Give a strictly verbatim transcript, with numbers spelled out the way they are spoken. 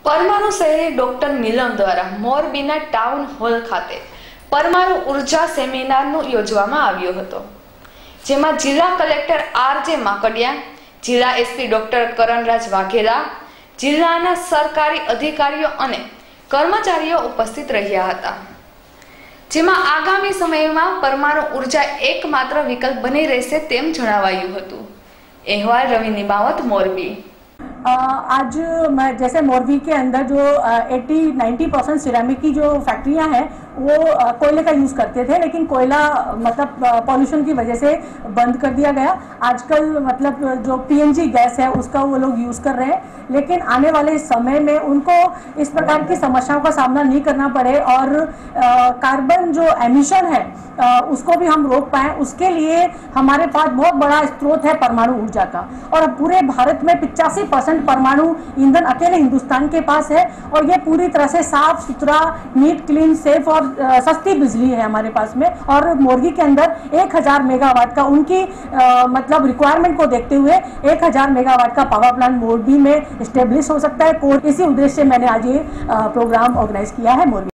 પરમાણુ શહેરી ડોક્ટર નીલમ દ્વારા મોરબીના ટાઉન હોલ ખાતે પરમાણુ ઉર્જા સેમિનારનું યોજવામાં આવ્યો હતો, જેમાં જિલ્લા કલેક્ટર આર જે માકડિયા, જિલ્લા એસપી ડોક્ટર કરણરાજ વાઘેલા, જિલ્લાના સરકારી અધિકારીઓ અને કર્મચારીઓ ઉપસ્થિત રહ્યા હતા, જેમાં આગામી સમયમાં પરમાણુ उर्जा एकमात्र विकल्प बनी રહેશે તેમ જણાવાયું હતું। अहवाल रवि निमावत, मोरबी। आज मैं जैसे मोरबी के अंदर जो अस्सी नब्बे परसेंट सिरेमिक की जो फैक्ट्रियां हैं वो कोयले का यूज़ करते थे, लेकिन कोयला मतलब पॉल्यूशन की वजह से बंद कर दिया गया। आजकल मतलब जो पीएनजी गैस है उसका वो लोग यूज़ कर रहे हैं, लेकिन आने वाले समय में उनको इस प्रकार की समस्याओं का सामना नहीं करना पड़े और कार्बन जो एमिशन है उसको भी हम रोक पाएँ, उसके लिए हमारे पास बहुत बड़ा स्रोत है परमाणु ऊर्जा का। और पूरे भारत में पिचासी परसेंट परमाणु ईंधन अकेले हिंदुस्तान के पास है और ये पूरी तरह से साफ सुथरा, नीट, क्लीन, सेफ और सस्ती बिजली है हमारे पास में। और मोरबी के अंदर एक हजार मेगावाट का उनकी आ, मतलब रिक्वायरमेंट को देखते हुए एक हजार मेगावाट का पावर प्लांट मोरबी में स्टेब्लिश हो सकता है। इसी उद्देश्य से मैंने आज ये प्रोग्राम ऑर्गेनाइज किया है मोरबी।